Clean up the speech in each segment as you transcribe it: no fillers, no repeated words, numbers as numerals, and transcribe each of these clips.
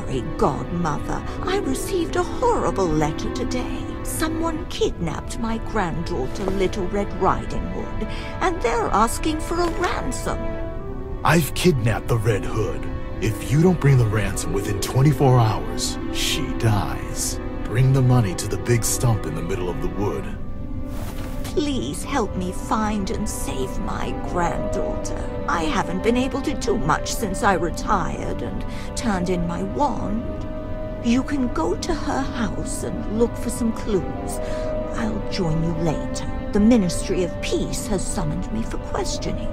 Fairy Godmother, I received a horrible letter today. Someone kidnapped my granddaughter, Little Red Riding Hood, and they're asking for a ransom. I've kidnapped the Red Hood. If you don't bring the ransom within 24 hours, she dies. Bring the money to the big stump in the middle of the wood. Please help me find and save my granddaughter. I haven't been able to do much since I retired and turned in my wand. You can go to her house and look for some clues. I'll join you later. The Ministry of Peace has summoned me for questioning.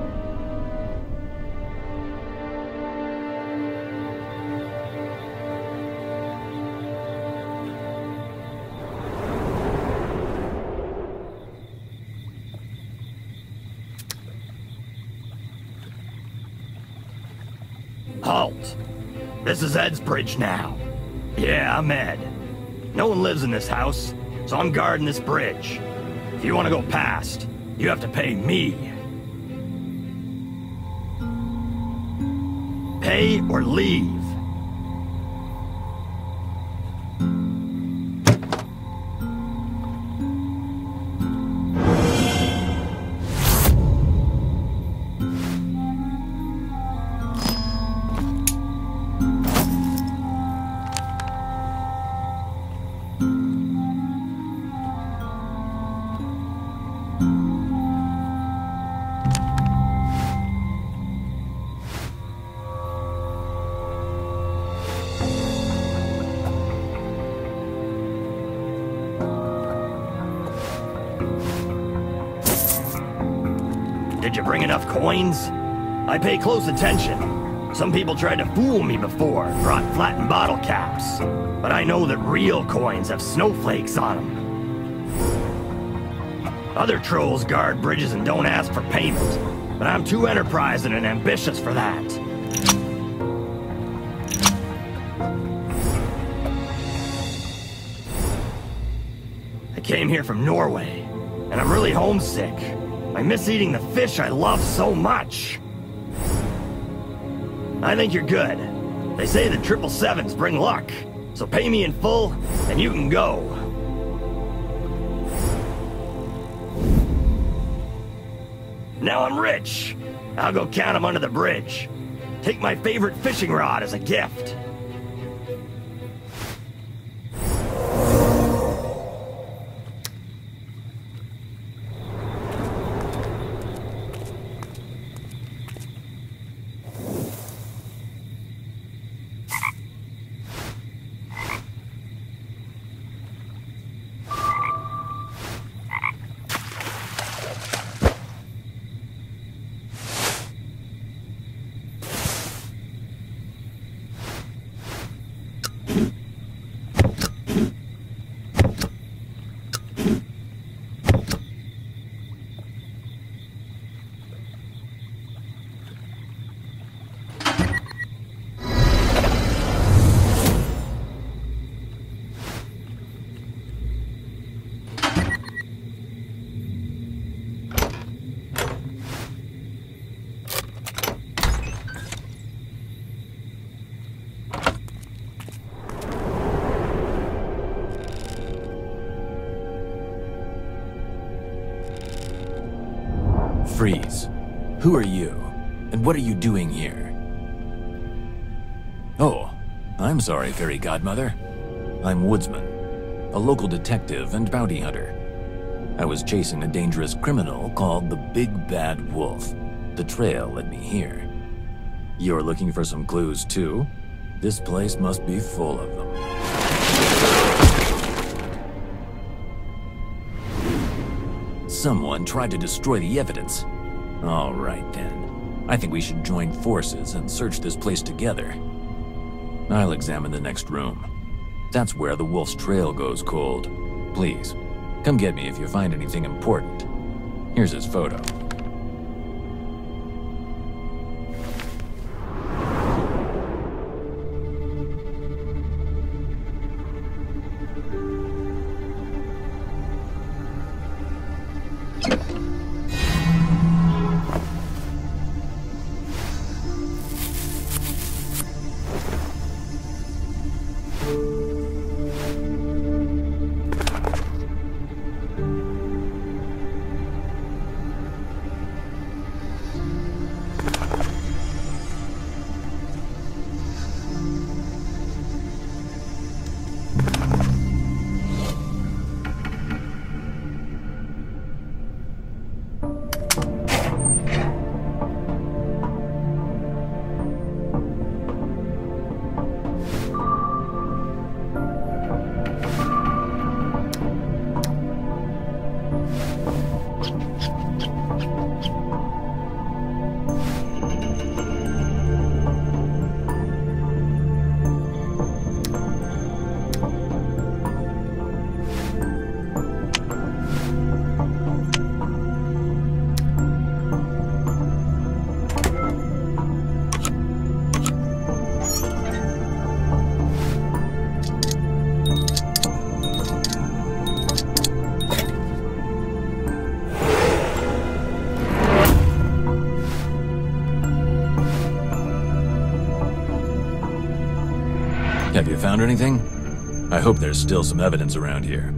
Halt! This is Ed's bridge now. Yeah, I'm Ed. No one lives in this house, so I'm guarding this bridge. If you want to go past, you have to pay me. Pay or leave. Did you bring enough coins? I pay close attention. Some people tried to fool me before, brought flattened bottle caps. But I know that real coins have snowflakes on them. Other trolls guard bridges and don't ask for payment, but I'm too enterprising and ambitious for that. I came here from Norway, and I'm really homesick. I miss eating the fish I love so much. I think you're good. They say the 777s bring luck, so pay me in full, and you can go. Now I'm rich. I'll go count them under the bridge. Take my favorite fishing rod as a gift. Freeze. Who are you? And what are you doing here? Oh, I'm sorry, Fairy Godmother. I'm Woodsman, a local detective and bounty hunter. I was chasing a dangerous criminal called the Big Bad Wolf. The trail led me here. You're looking for some clues, too? This place must be full of them. Someone tried to destroy the evidence. All right, then. I think we should join forces and search this place together. I'll examine the next room. That's where the wolf's trail goes cold. Please, come get me if you find anything important. Here's his photo. you found anything? I hope there's still some evidence around here.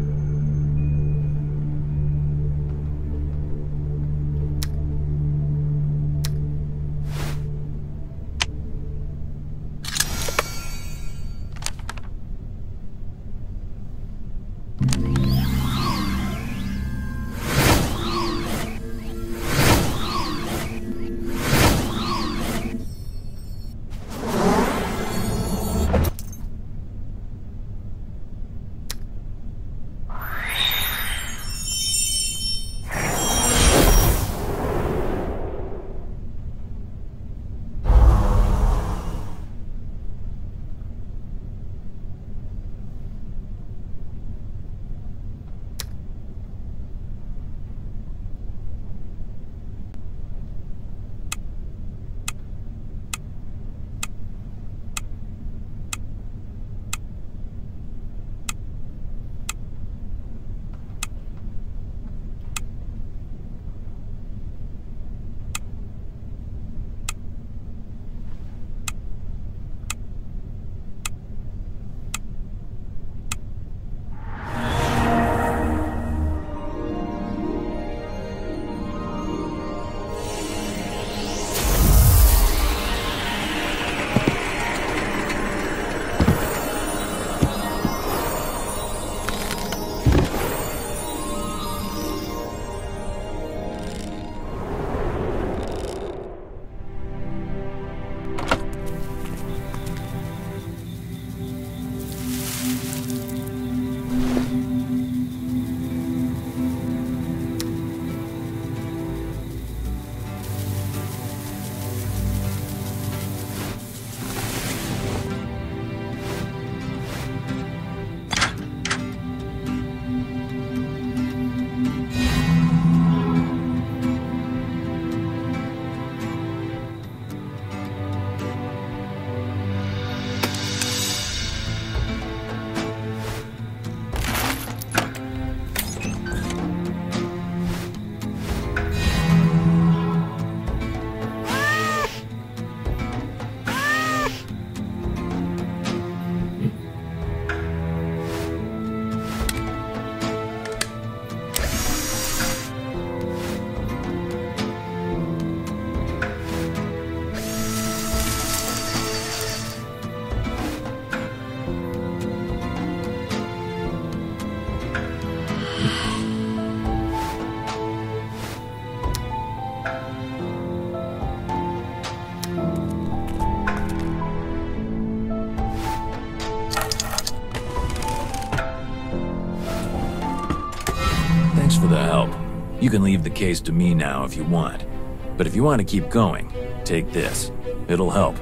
Thanks for the help. You can leave the case to me now if you want. But if you want to keep going, take this. It'll help.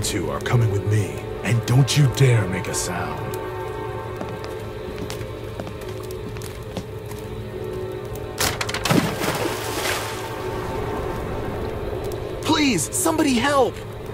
two are coming with me, and don't you dare make a sound. Please, somebody help!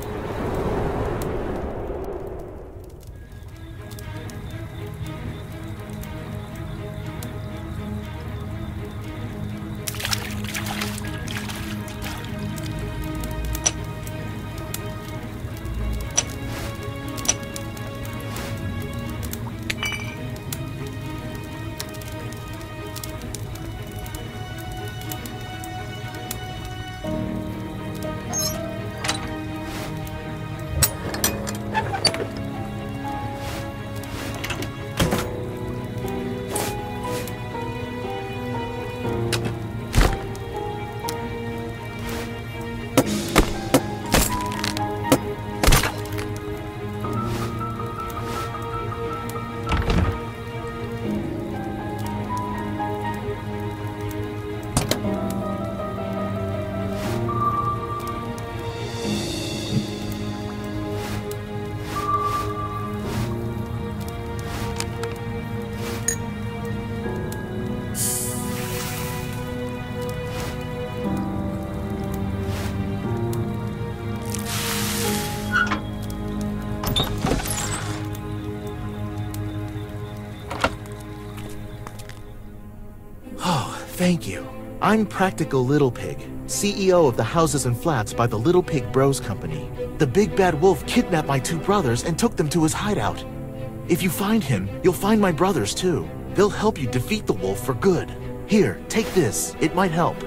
Thank you. I'm Practical Little Pig, CEO of the Houses and Flats by the Little Pig Bros Company. The Big Bad Wolf kidnapped my two brothers and took them to his hideout. If you find him, you'll find my brothers too. They'll help you defeat the wolf for good. Here, take this. It might help.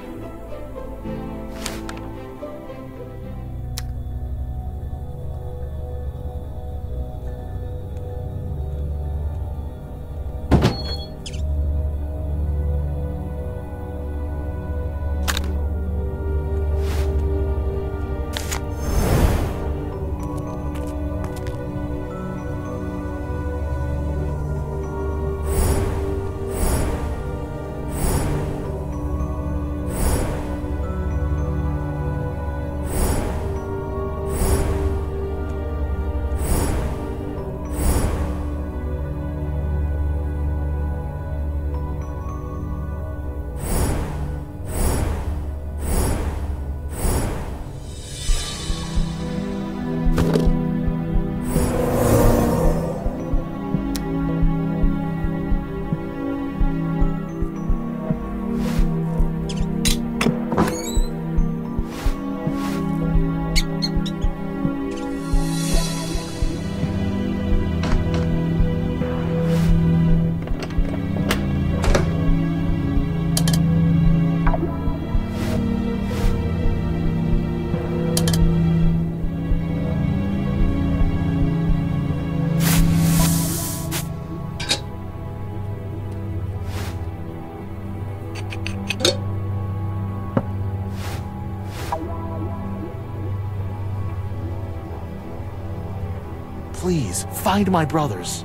Please, find my brothers.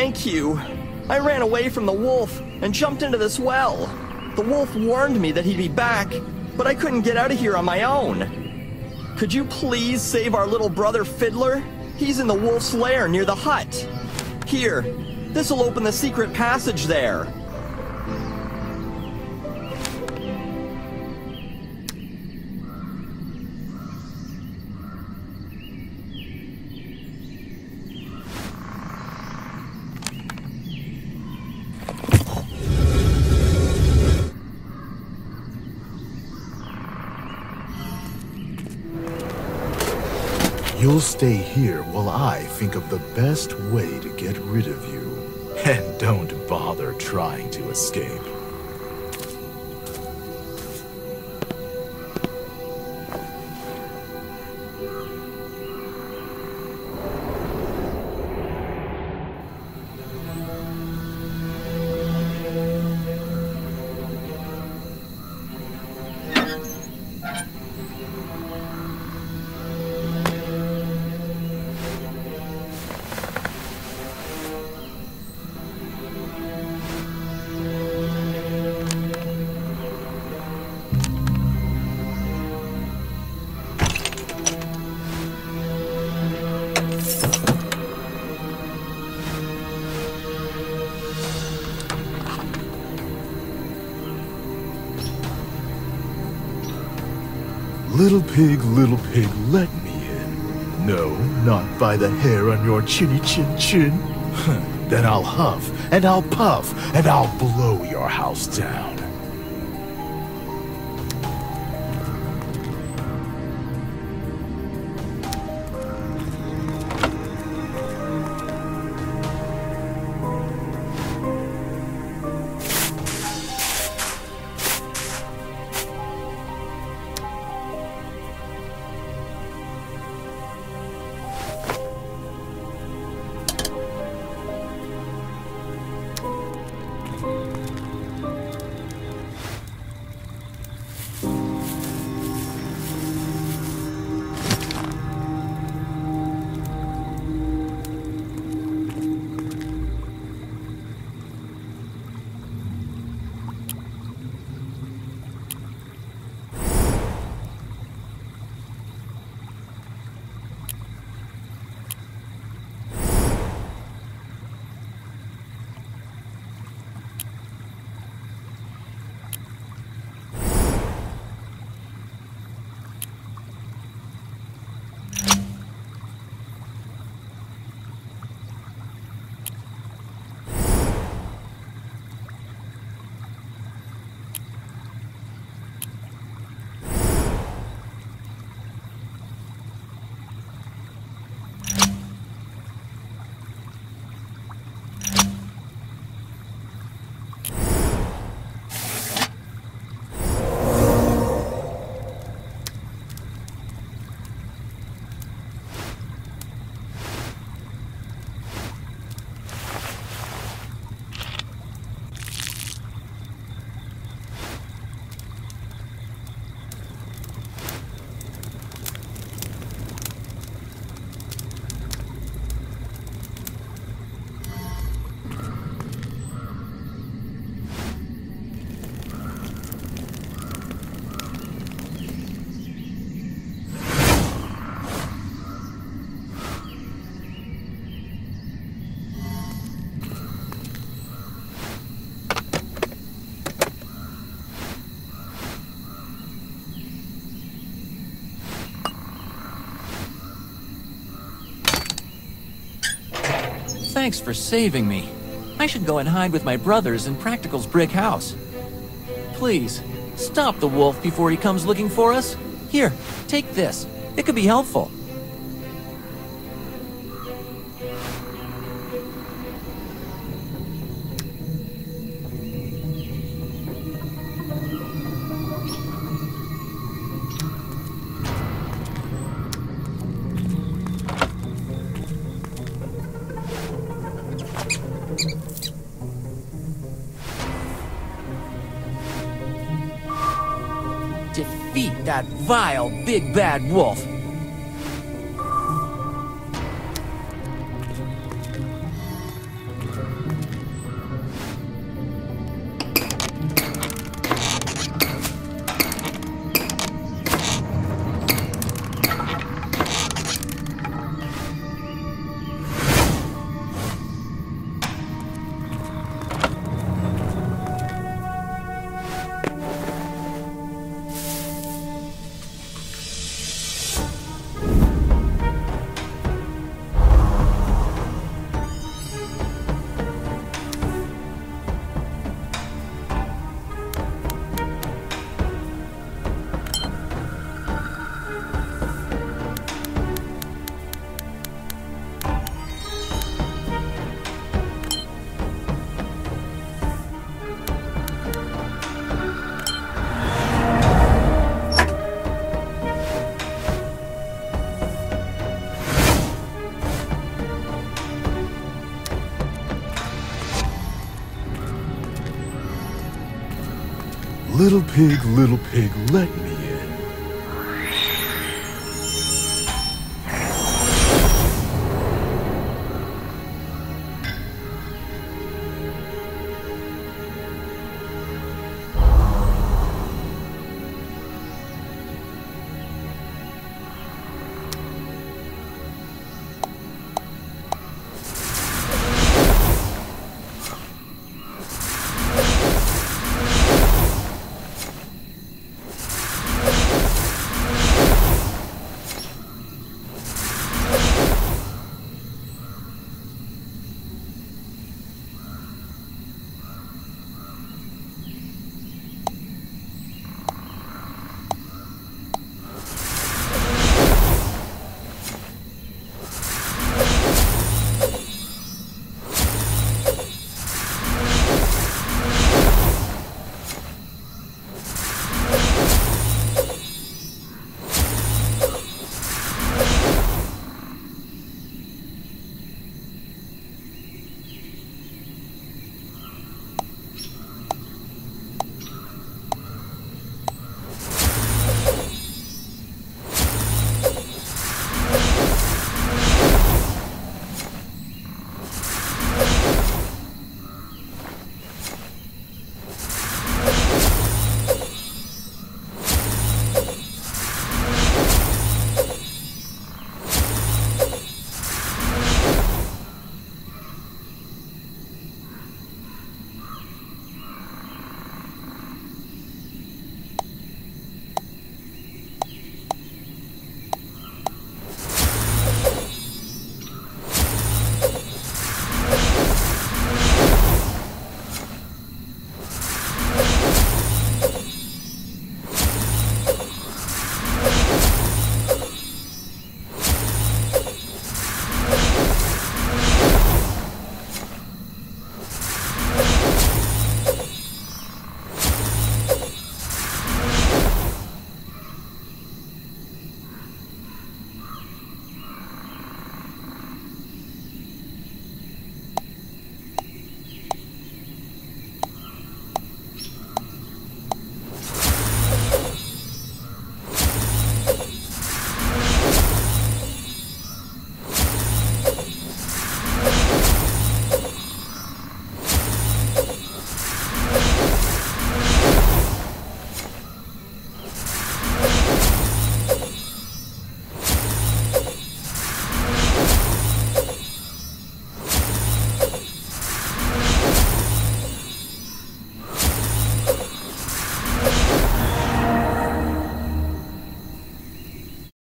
Thank you. I ran away from the wolf and jumped into this well. The wolf warned me that he'd be back, but I couldn't get out of here on my own. Could you please save our little brother Fiddler? He's in the wolf's lair near the hut. Here, this'll open the secret passage there. You'll stay here while I think of the best way to get rid of you. And don't bother trying to escape. Little pig, let me in. No, not by the hair on your chinny chin chin. Then I'll huff, and I'll puff, and I'll blow your house down. Thanks for saving me. I should go and hide with my brothers in Practical's brick house. Please, stop the wolf before he comes looking for us. Here, take this. It could be helpful. Defeat that vile big bad wolf. Little pig, let me